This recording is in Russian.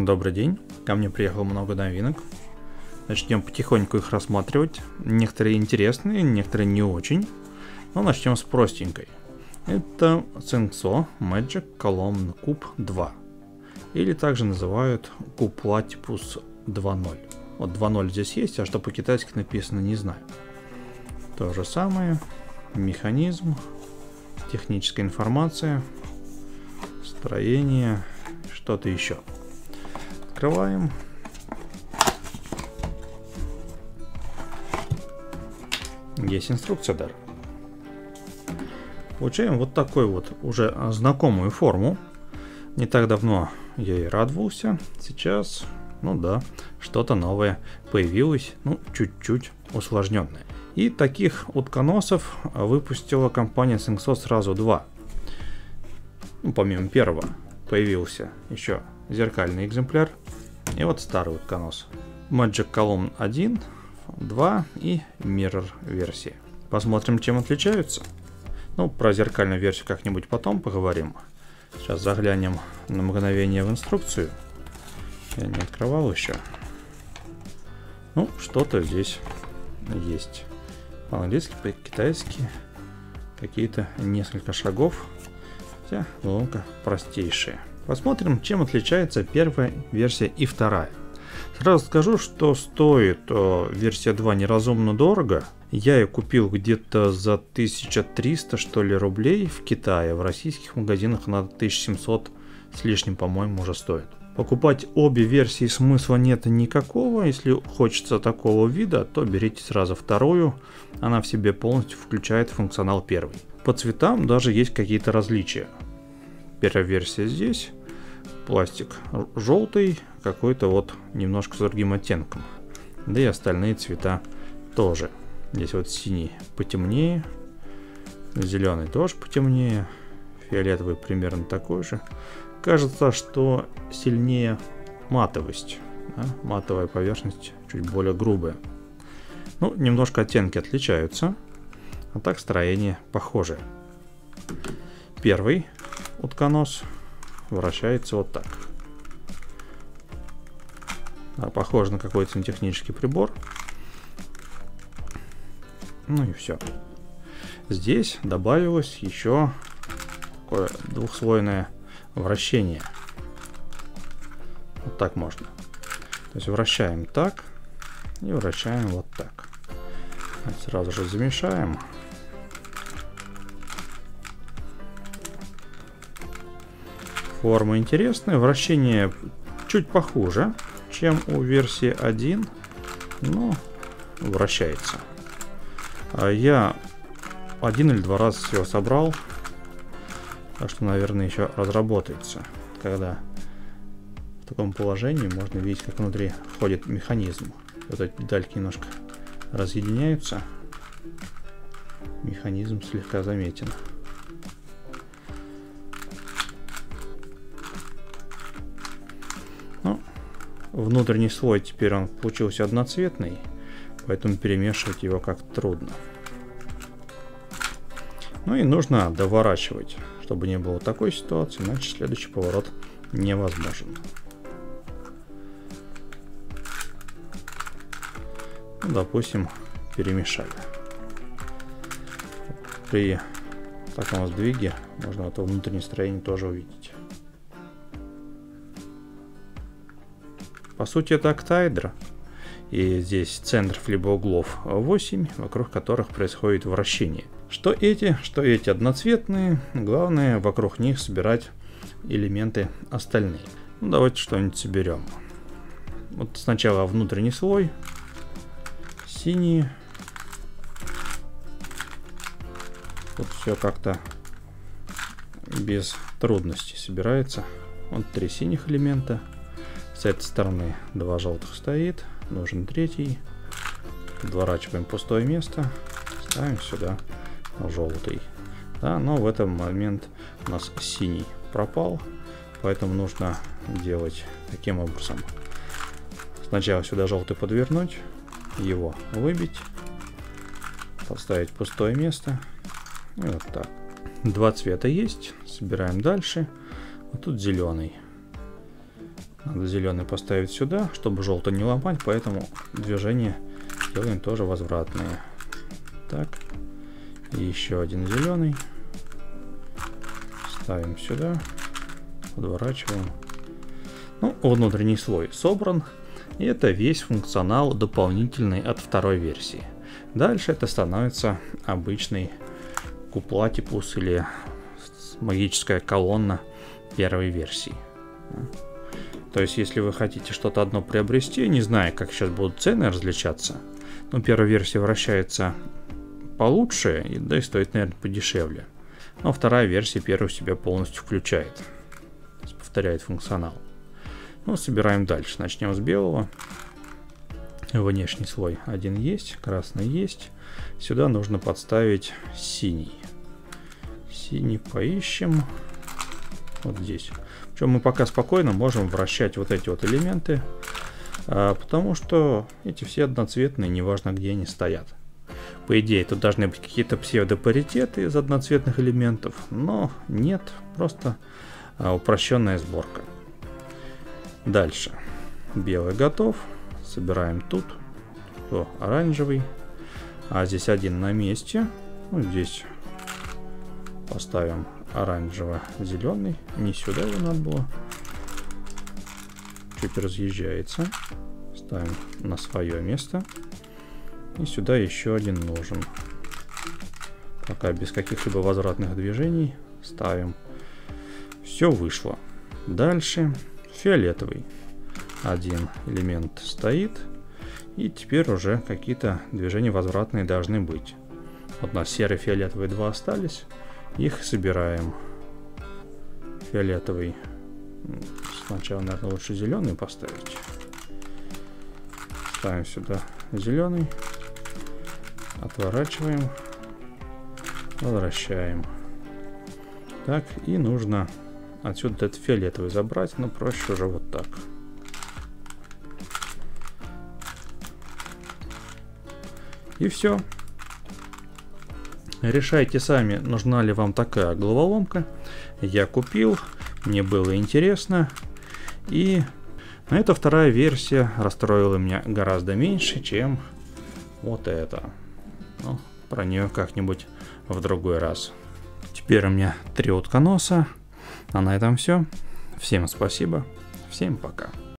Добрый день, ко мне приехало много новинок. Начнем потихоньку их рассматривать. Некоторые интересные, некоторые не очень. Но начнем с простенькой. Это Singso Magic Column Cube 2. Или также называют Cube Platypus 2.0. Вот 2.0 здесь есть, а что по-китайски написано, не знаю. То же самое. Механизм, техническая информация, строение, что-то еще. Открываем. Есть инструкция даже. Получаем вот такой вот уже знакомую форму. Не так давно я и радовался. Сейчас, ну да, что-то новое появилось, ну чуть-чуть усложненное. И таких утконосов выпустила компания Singso сразу два. Ну, помимо первого появился еще зеркальный экземпляр. И вот старый утконос. Magic Column 1, 2 и Mirror версия. Посмотрим, чем отличаются. Ну, про зеркальную версию как-нибудь потом поговорим. Сейчас заглянем на мгновение в инструкцию. Я не открывал еще. Ну, что-то здесь есть. По-английски, по-китайски. Какие-то несколько шагов. Хотя, ну-ка, простейшие. Посмотрим, чем отличается первая версия и вторая. Сразу скажу, что стоит версия 2 неразумно дорого. Я ее купил где-то за 1300, что ли, рублей в Китае. В российских магазинах она 1700 с лишним, по-моему, уже стоит. Покупать обе версии смысла нет никакого. Если хочется такого вида, то берите сразу вторую. Она в себе полностью включает функционал первой. По цветам даже есть какие-то различия. Первая версия здесь. Пластик желтый, какой-то вот немножко с другим оттенком. Да и остальные цвета тоже. Здесь вот синий потемнее. Зеленый тоже потемнее. Фиолетовый примерно такой же. Кажется, что сильнее матовость. Да? Матовая поверхность чуть более грубая. Ну, немножко оттенки отличаются. А так строение похоже. Первый утконос вращается вот так. Похоже на какой-то сантехнический прибор. Ну и все. Здесь добавилось еще такое двухслойное вращение. Вот так можно. То есть вращаем так и вращаем вот так. Сразу же замешаем. Форма интересная. Вращение чуть похуже, чем у версии 1. Но вращается. Я один или два раза все собрал. Так что, наверное, еще разработается. Когда в таком положении можно видеть, как внутри входит механизм. Вот эти детальки немножко разъединяются. Механизм слегка заметен. Ну, внутренний слой теперь он получился одноцветный, поэтому перемешивать его как-то трудно. Ну и нужно доворачивать, чтобы не было такой ситуации, иначе следующий поворот невозможен. Ну, допустим, перемешали. При таком сдвиге можно это внутреннее строение тоже увидеть. По сути, это октаэдра. И здесь центров либо углов 8, вокруг которых происходит вращение. Что эти одноцветные. Главное вокруг них собирать элементы остальные. Ну, давайте что-нибудь соберем. Вот сначала внутренний слой. Синий. Тут все как-то без трудностей собирается. Вот 3 синих элемента. С этой стороны 2 желтых стоит. Нужен третий. Подворачиваем пустое место. Ставим сюда желтый. Да, но в этот момент у нас синий пропал. Поэтому нужно делать таким образом. Сначала сюда желтый подвернуть. Его выбить. Поставить пустое место. И вот так. 2 цвета есть. Собираем дальше. Вот тут зеленый. Надо зеленый поставить сюда, чтобы желтый не ломать, поэтому движения делаем тоже возвратные. Так, и еще один зеленый. Ставим сюда, подворачиваем. Ну, внутренний слой собран. И это весь функционал дополнительный от второй версии. Дальше это становится обычный куплатипус или магическая колонна первой версии. То есть, если вы хотите что-то одно приобрести, не знаю, как сейчас будут цены различаться, но первая версия вращается получше, да и стоит, наверное, подешевле. Но вторая версия первую в себя полностью включает, то есть повторяет функционал. Ну, собираем дальше. Начнем с белого. Внешний слой один есть, красный есть. Сюда нужно подставить синий. Синий поищем. Вот здесь. Причем мы пока спокойно можем вращать вот эти вот элементы, потому что эти все одноцветные, неважно где они стоят. По идее, тут должны быть какие-то псевдопаритеты из одноцветных элементов, но нет, просто упрощенная сборка. Дальше. Белый готов. Собираем тут. О, оранжевый. А здесь один на месте. Ну, здесь поставим оранжево-зеленый. Не сюда его надо было. Чуть разъезжается. Ставим на свое место. И сюда еще один нужен. Пока без каких-либо возвратных движений ставим. Все вышло. Дальше фиолетовый. Один элемент стоит. И теперь уже какие-то движения возвратные должны быть. Вот у нас серый, фиолетовый два остались. Их собираем. Фиолетовый. Сначала, наверное, лучше зеленый поставить. Ставим сюда зеленый. Отворачиваем. Возвращаем. Так, и нужно отсюда этот фиолетовый забрать, но проще уже вот так. И все. Решайте сами, нужна ли вам такая головоломка. Я купил, мне было интересно. И эта вторая версия расстроила меня гораздо меньше, чем вот эта. Ну, про нее как-нибудь в другой раз. Теперь у меня 3 утконоса. А на этом все. Всем спасибо. Всем пока.